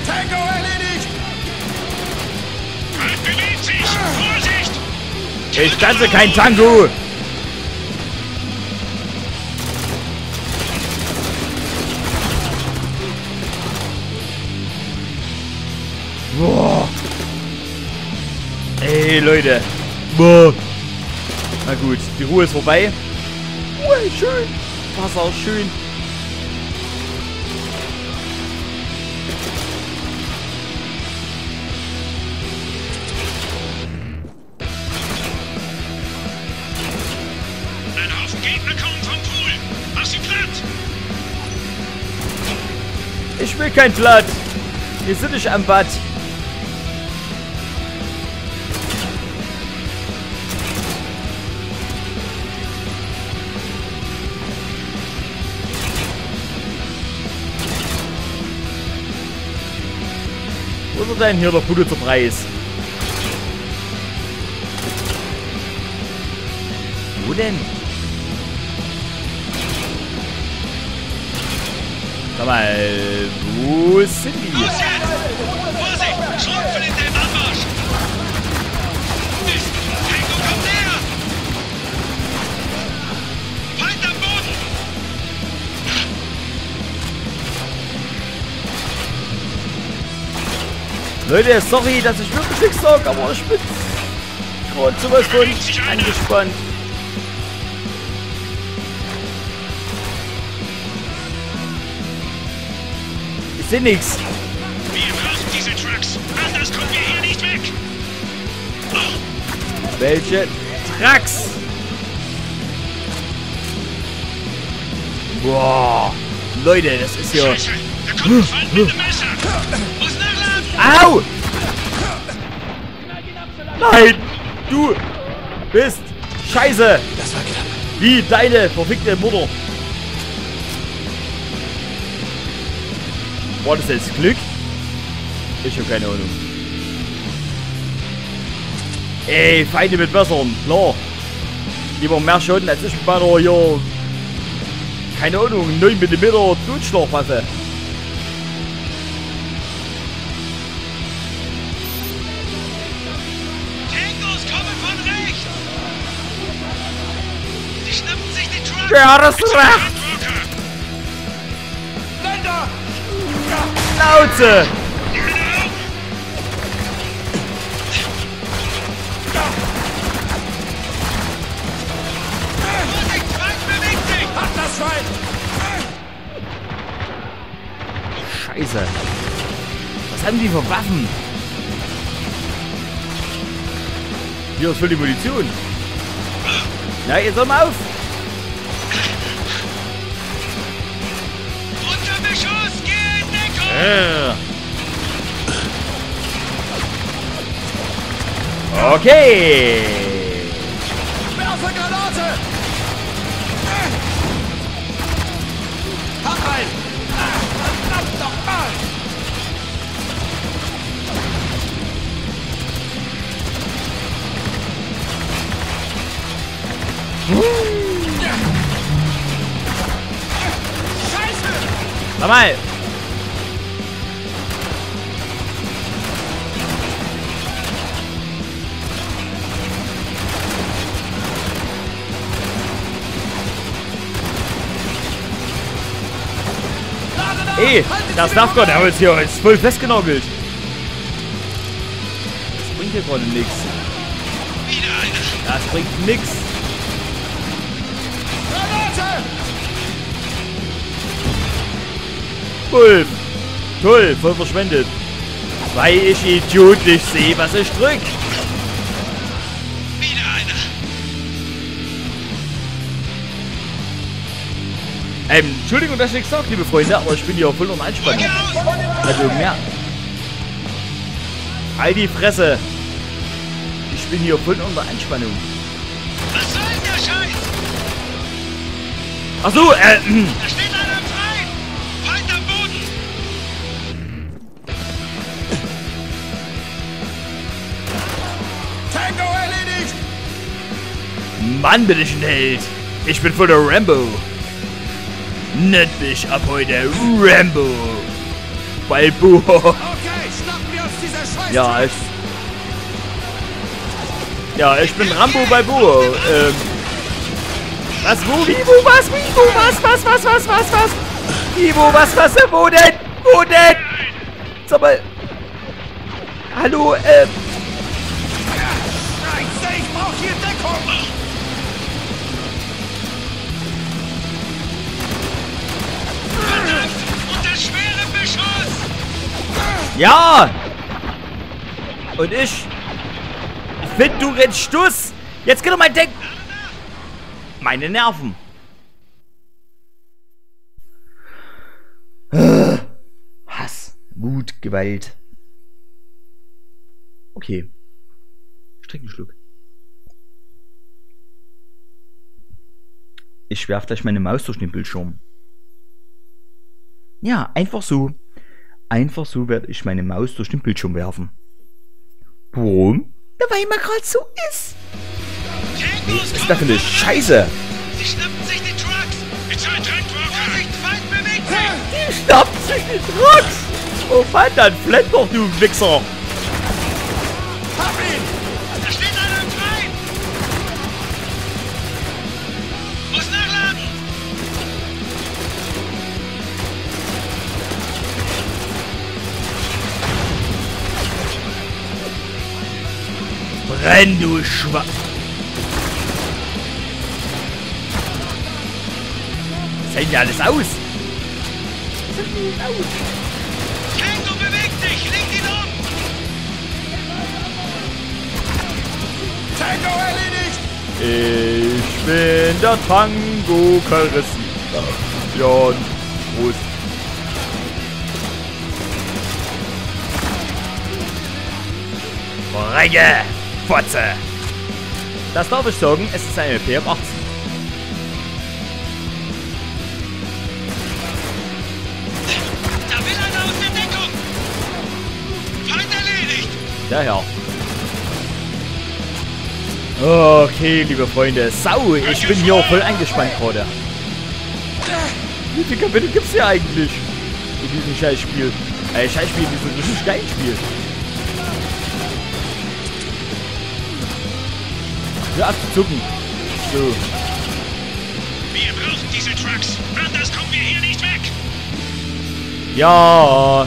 Tango erledigt! Bewegt sich! Vorsicht! Ich tanze kein Tango! Boah. Ey, Leute. Boah. Na gut, die Ruhe ist vorbei. Ruhe, schön. Wasser, schön. Ein Haufen Gegner kommen vom Pool. Mach sie platt! Ich will kein Blatt. Wir sind nicht am Bad. Wo ist er denn hier, der Pulitzerpreis? Wo denn? Sag mal, wo sind die? Los jetzt! Vorsicht! Schrumpfen in den Anmarsch! Tango kommt näher! Feind am Boden! Leute, sorry, dass ich wirklich nichts sage, aber ich bin gerade sowas von angespannt. Ich sehe nichts. Wir brauchen diese Trucks! Anders kommen wir hier nicht weg! Welche Trucks? Boah, Leute, das ist ja... Scheiße! Da kommt ein Feind mit dem Messer! Muss nachladen! Au! Nein! Du bist scheiße! Das war knapp. Wie deine verfickte Mutter. War das jetzt Glück? Ich hab keine Ahnung. Ey, Feinde mit Messern, klar. Lieber mehr Schaden als ich mit meiner hier... Keine Ahnung, 9 mm Totschlagwaffe. Tangos kommen von rechts! Die schnappen sich den Truck! Ja, das ist recht! Länder! Schnauze! Vorsicht! Feind bewegt sich! Hat das Schwein! Scheiße. Was haben die für Waffen? Hier ist voll die Munition. Na, jetzt hör mal auf. Unter Beschuss! Geh in Deckung! Okay. Werfe Granate! Hab ein! Verdammt nochmal! Scheiße! Sag mal. Ey, das darf Gott, aber hier ist voll festgenagelt. Das bringt hier gerade nichts. Wieder einer! Das bringt nichts. Granate! Toll. Toll, voll verschwendet. Weil ich Idiot nicht sehe, was ich drück. Wieder einer! Entschuldigung, dass ich nichts sage, liebe Freunde, aber ich bin hier voll unter Anspannung. Rücke aus! Also mehr. Halt die Fresse. Ich bin hier voll unter Anspannung. Was soll denn der Scheiß? Ach so, Da steht einer frei! Feind am Boden! Tango erledigt! Mann, bin ich ein Held. Ich bin voll der Rambo. Nennt mich ab heute Rambo. Balboa. Scheiß. Ja, ich bin Rambo Balboa. Was, wo, wie, wo, was, wie, wo, was? Wie, wo, was, wo denn? Wo denn? Sag mal. Hallo, Scheiße, ich brauch hier Deckung. Verdammt! Unter schwerem Beschuss! ja! Und ich find du den Stuss! Jetzt geht doch mein Deck! Meine Nerven! Hass, Wut, Gewalt. Okay. Ich trinke einen Schluck. Ich werfe gleich meine Maus durch den Bildschirm. Ja, einfach so. Einfach so werde ich meine Maus durch den Bildschirm werfen. Warum? Ja, weil immer gerade so ist. Tangos Was ist das für eine Scheiße? Sie schnappen sich die Trucks! It's our Truckwalker! Vorsicht, Feind bewegt sich! Die schnappt sich die Trucks! Oh Mann, dann flenn doch, du Wichser! Hab ihn. Da steht einer im Freien! Muss nachladen! Brenn, du Schwa... Was sieht denn alles aus? Tango bewegt sich! Legt ihn um! Tango erledigt. Ich bin der Tango Charisma. John. Prost. Rege! Fotze! Das darf ich sagen, es ist eine PM18. Da will einer aus der Deckung! Feind erledigt! Der Herr. Okay, liebe Freunde. Sau, ich bin hier voll eingespannt gerade. Wie viele Kapitel gibt's hier eigentlich? In diesem Scheißspiel. Scheißspiel, in diesem richtig geilen Spiel. Hör auf zu zucken. So. Wir brauchen diese Trucks! Anders kommen wir hier nicht weg! Ja,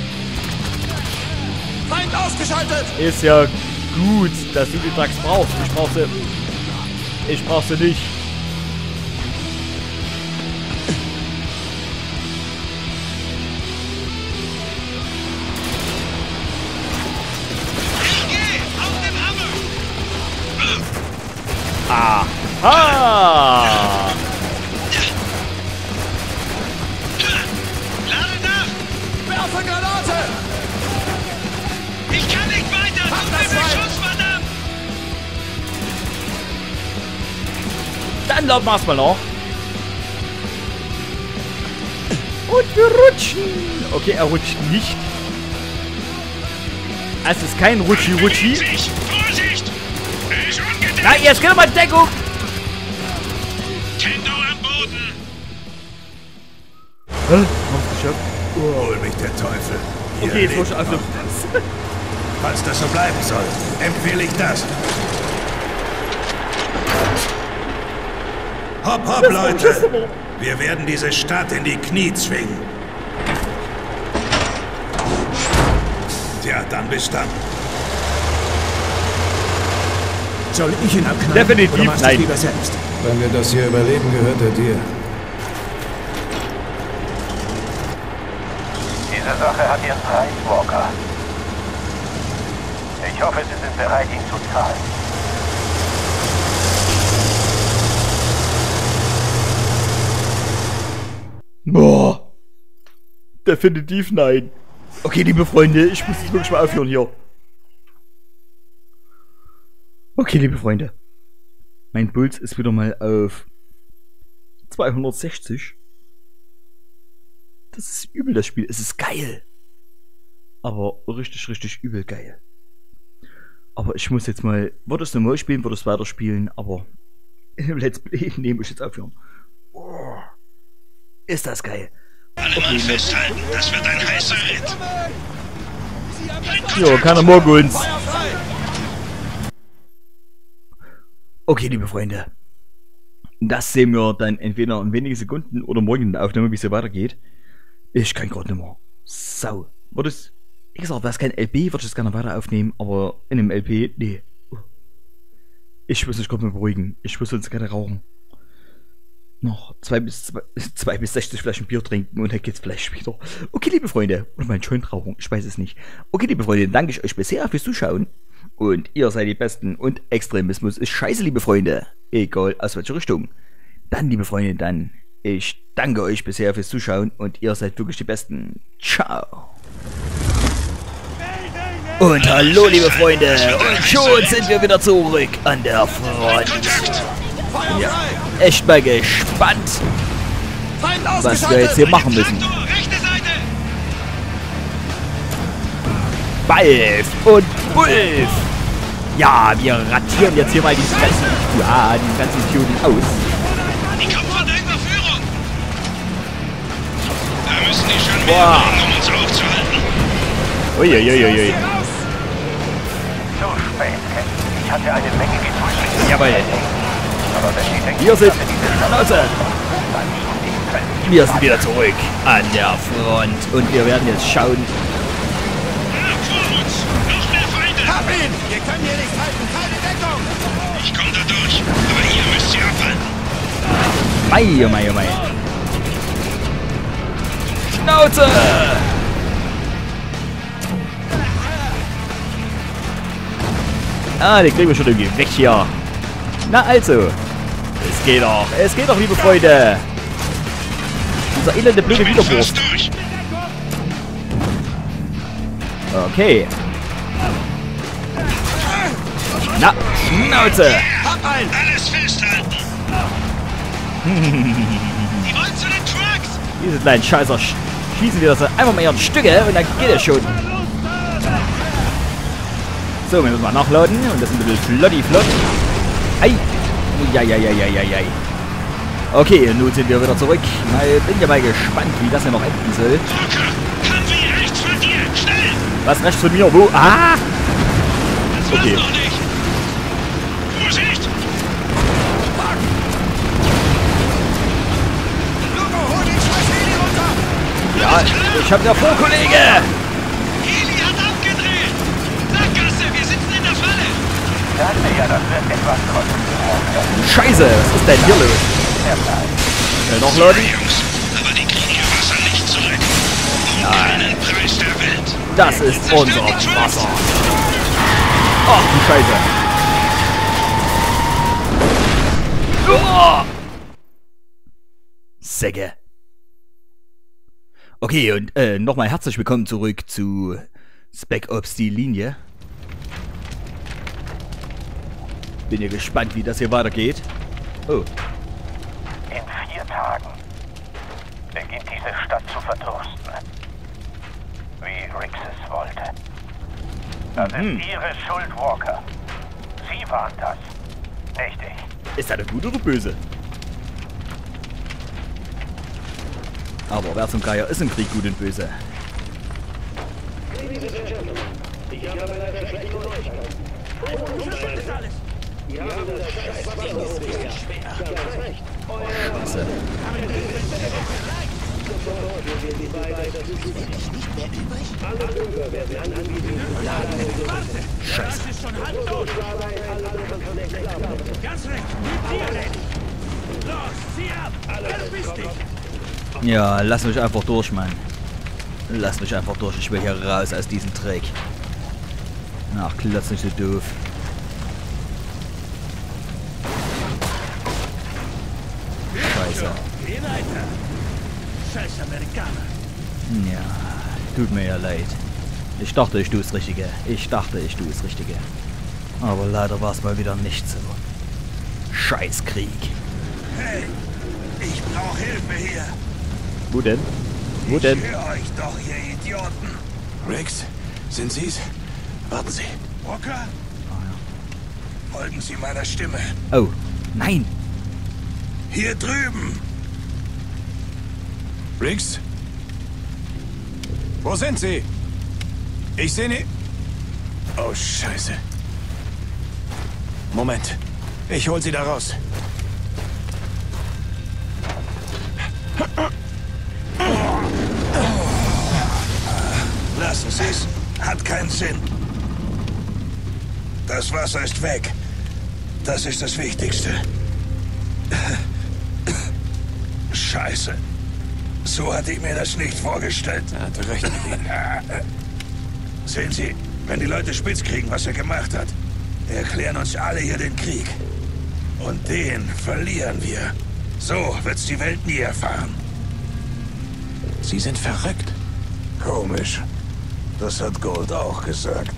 Feind ausgeschaltet. ist ja gut, dass du die Trucks brauchst. Ich brauch sie nicht. LG! Auf dem Hammer! Aha! Lade nach! Werfe Granate. Ich kann nicht weiter! Mach Tut das mir Feind. Beschuss, verdammt! Dann laufen wir erstmal noch. Und wir rutschen. Okay, er rutscht nicht. Es ist kein Rutschi-Rutschi. Bewegt sich. Vorsicht! Er ist ungedeckt! Nein, jetzt geht er mal in Deckung. Tango am Boden! Hab's geschafft. Hol mich der Teufel. Hier Okay, jetzt lebt muss ich also. noch. Falls das so bleiben soll, empfehle ich das. Hopp, hopp, Leute! Wir werden diese Stadt in die Knie zwingen. Tja, dann bis dann. Soll ich ihn abknallen? Definitiv Oder machst du nein. es lieber selbst? Wenn wir das hier überleben, gehört er dir. Diese Sache hat ihren Preis, Walker. Ich hoffe, Sie sind bereit, ihn zu zahlen. Boah. Definitiv nein. Okay, liebe Freunde, ich muss jetzt wirklich mal aufhören hier. Okay, liebe Freunde. Mein Puls ist wieder mal auf 260. Das ist übel, das Spiel. Es ist geil. Aber richtig, richtig übel geil. Aber ich muss jetzt mal... Würde es normal spielen, würde es weiterspielen, aber im Let's Play nehme ich jetzt aufhören. Oh, ist das geil. Alle Mann festhalten, das wird ein heißer Ritt. Jo, keiner mag uns. Feuer frei! Okay, liebe Freunde. Das sehen wir dann entweder in wenigen Sekunden oder morgen in der Aufnahme, wie es so weitergeht. Ich kann gerade nicht mehr. Sau. Wird es, wie gesagt, wäre es kein LP, würde ich es gerne weiter aufnehmen, aber in einem LP, nee. Ich muss mich gerade mal beruhigen. Ich muss sonst gerne rauchen. Noch 2 bis 60 Flaschen Bier trinken und dann geht's vielleicht wieder. Okay, liebe Freunde. Oder mein Joint rauchen, ich weiß es nicht. Okay, liebe Freunde, danke ich euch bisher fürs Zuschauen. Und ihr seid die Besten und Extremismus ist scheiße, liebe Freunde. Egal aus welcher Richtung. Dann, liebe Freunde, ich danke euch bisher fürs Zuschauen und ihr seid wirklich die Besten. Ciao. Und hallo, liebe Freunde. Und schon sind wir wieder zurück an der Front. Feuer Ja, frei! echt mal gespannt, Feind was wir jetzt hier ausgeschaltet! machen müssen. Traktor, rechte Seite! Balf und Bulf. Ja, wir ratieren jetzt hier mal diese ganzen Idioten aus. Die kommen von der Überführung! Da müssen die schon mehr Boah. bringen, um uns aufzuhalten. Uiuiuiui. Zu spät, Ken. Ich hatte eine Menge Geduld. Jawohl. Aber wenn die denken, Wir sind dass sie diese Schnauze. dann schon die Welt. Wir sind wieder zurück an der Front und wir werden jetzt schauen. Ja, vor uns! Noch mehr Feinde! Hab ihn! Wir können hier nicht halten! Keine Deckung! Ich komme da durch, aber ihr müsst sie abhalten. Mei, oh mei, oh mei. Schnauze! Ah, den kriegen wir schon irgendwie weg hier. Na also. Es geht doch, liebe Freunde. Dieser elende blöde Ich bin Widerwurst. fast durch. Okay. Na, Schnauze! Hab einen! Alles festhalten! Die wollen zu den Trucks! Diese kleinen Scheißer schießen wieder so einfach mal ihren Stücke und dann geht es schon. So, wir müssen mal nachladen und das ist ein bisschen flott. Ei! Eieieiei. Okay, nun sind wir wieder zurück. Bin ja mal gespannt, wie das hier noch enden soll. Walker, Kampf rechts von dir! Schnell! Was rechts von mir? Wo? Ah! Das war's Okay. noch nicht! Vorsicht! Lugo, hol den scheiß Heli runter! Ja, ich hab ja vor, Kollege! Heli hat abgedreht! Sackgasse, wir sitzen in der Falle! Ich dachte ja, das wird etwas kosten. Scheiße, was ist denn hier los? Schnell nachladen. Jungs, aber die kriegen ihr Wasser nicht zurück. Um keinen Preis der Welt. Das ist unser Wasser. Ach du Scheiße. Oh! Säcke. Okay, und nochmal herzlich willkommen zurück zu Spec Ops die Linie. Bin ja gespannt, wie das hier weitergeht. Oh. In 4 Tagen beginnt diese Stadt zu verdursten. Wie Rix es wollte. Das ist ihre Schuld, Walker. Sie waren das. Nicht ich. Ist er gut oder böse? Aber wer zum Geier ist im Krieg gut und böse? Scheiße. Scheiße. Ja, lass mich einfach durch, Mann. Lass mich einfach durch. Ich will hier raus aus diesem Dreck. Ach, klotz nicht so doof. Scheiße. Ja, tut mir ja leid. Ich dachte, ich tue es Richtige. Aber leider war es mal wieder nicht so. Scheiß Krieg. Hey, ich brauche Hilfe hier. Wo denn? Wo denn? Ich höre euch doch, ihr Idioten. Rex, sind Sie's? Warten Sie. Walker? Folgen Sie meiner Stimme. Oh, nein! Hier drüben. Rex? Wo sind Sie? Ich sehe nicht. Oh, Scheiße. Moment. Ich hol sie da raus. Lassen Sie's. Hat keinen Sinn. Das Wasser ist weg. Das ist das Wichtigste. Scheiße. So hatte ich mir das nicht vorgestellt. Er hatte recht mit Ihnen. Sehen Sie, wenn die Leute spitz kriegen, was er gemacht hat, erklären uns alle hier den Krieg. Und den verlieren wir. So wird's die Welt nie erfahren. Sie sind verrückt. Komisch. Das hat Gold auch gesagt.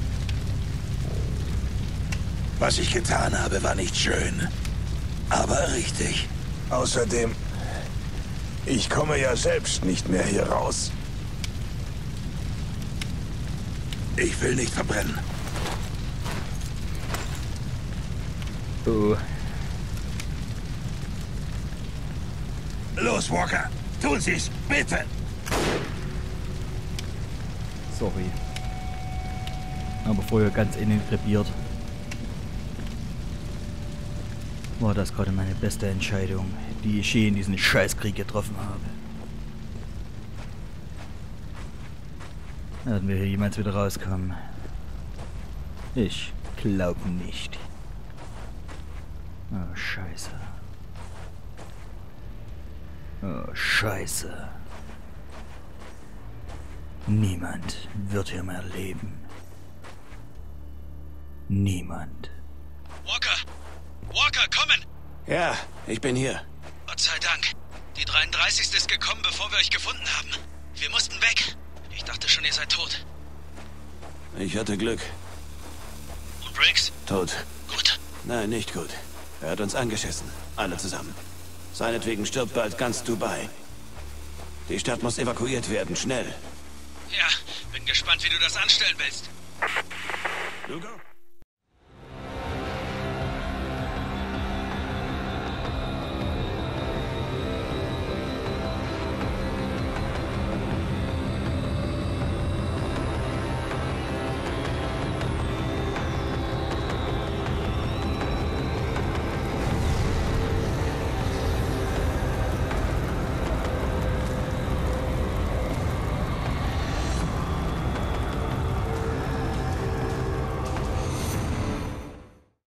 Was ich getan habe, war nicht schön. Aber richtig. Außerdem, ich komme ja selbst nicht mehr hier raus. Ich will nicht verbrennen. Oh. Los, Walker. Tun Sie's, bitte. Sorry. Aber vorher ganz innen krepiert. War das gerade meine beste Entscheidung, die ich je in diesen Scheißkrieg getroffen habe. Werden wir hier jemals wieder rauskommen? Ich glaube nicht. Oh, Scheiße. Oh, Scheiße. Niemand wird hier mehr leben. Niemand. Walker! Walker, kommen! Ja, ich bin hier. Gott sei Dank. Die 33. ist gekommen, bevor wir euch gefunden haben. Wir mussten weg. Ich dachte schon, ihr seid tot. Ich hatte Glück. Und Briggs? Tot. Gut. Nein, nicht gut. Er hat uns angeschissen. Alle zusammen. Seinetwegen stirbt bald ganz Dubai. Die Stadt muss evakuiert werden, schnell. Ja, bin gespannt, wie du das anstellen willst. Lugo?